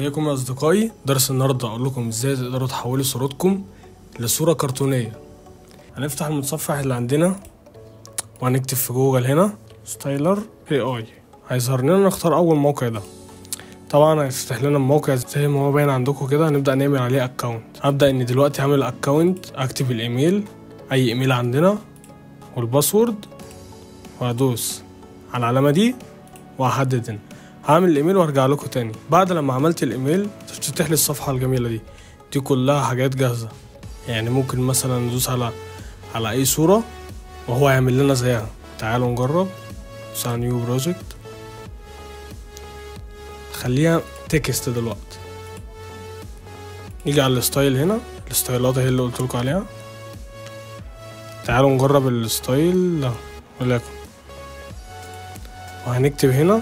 ازيكم يا اصدقائي. درس النهارده اقول لكم ازاي تقدروا تحولوا صورتكم لصوره كرتونيه. هنفتح المتصفح اللي عندنا وهنكتب في جوجل هنا ستايلر AI. هيظهر لنا نختار اول موقع ده. طبعا هيفتح لنا الموقع زي ما هو باين عندكم كده. هنبدا نعمل عليه اكونت. هبدا ان دلوقتي اعمل اكونت، اكتب الايميل، اي ايميل عندنا والباسورد، وهدوس على العلامه دي وهحدد هنا. هعمل الايميل وارجع لكم تاني. بعد لما عملت الايميل تفتح لي الصفحه الجميله دي كلها حاجات جاهزه. يعني ممكن مثلا ندوس على اي صوره وهو يعمل لنا زيها. تعالوا نجرب. ندوس على نيو بروجكت، خليها تكست دلوقتي. نيجي على الستايل هنا. الستايلات هي اللي قلت لكم عليها. تعالوا نجرب الستايل ده ولكن، وهنكتب هنا،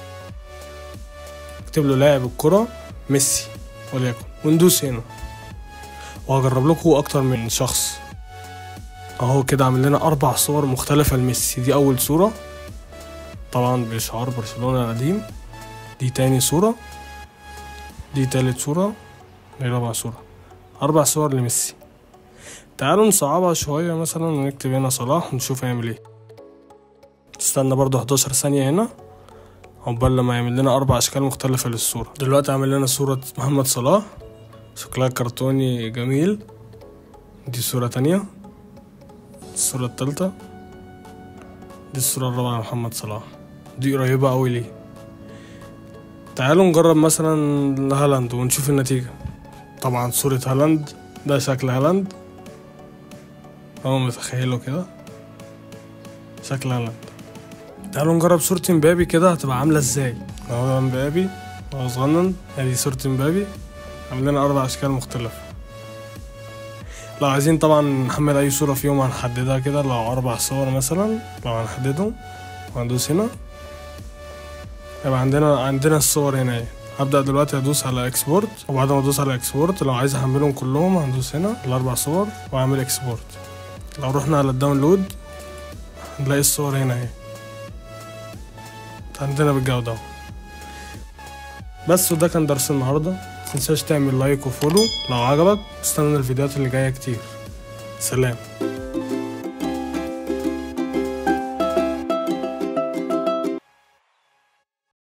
اكتب له لاعب الكرة ميسي وليكن، وندوس هنا وهجرب لكم اكتر من شخص. اهو كده عامل لنا 4 صور مختلفة لميسي. دي اول صورة طبعا بشعار برشلونة القديم، دي تاني صورة، دي تالت صورة، دي رابع صورة. 4 صور لميسي. تعالوا نصعبها شوية مثلا ونكتب هنا صلاح ونشوف هيعمل ايه. استنى برضو 11 ثانية هنا عقبال لما يعمل لنا 4 اشكال مختلفة للصورة. دلوقتي عامل لنا صورة محمد صلاح شكلها كرتوني جميل. دي صورة تانية، الصورة التالتة، دي الصورة الرابعة لمحمد صلاح. دي قريبة اوي ليه. تعالوا نجرب مثلا هالاند ونشوف النتيجة. طبعا صورة هالاند، ده شكل هالاند اهو، متخيله كده شكل هالاند. تعالوا نجرب صورة مبابي كده هتبقى عاملة ازاي. اهو مبابي اهو صغنن، ادي صورة مبابي عامل لنا 4 اشكال مختلفة. لو عايزين طبعا نحمل اي صورة فيهم هنحددها كده. لو 4 صور مثلا لو هنحددهم وهندوس هنا يبقى عندنا الصور هنا اهي. هبدأ دلوقتي ادوس على اكسبورت، وبعد ما ادوس على اكسبورت لو عايز احملهم كلهم هندوس هنا ال4 صور واعمل اكسبورت. لو رحنا على الداونلود هنلاقي الصور هنا اهي عندنا بالجودة. بس وده كان درس النهارده. متنساش تعمل لايك وفولو لو عجبك. استنى الفيديوهات اللي جايه كتير. سلام.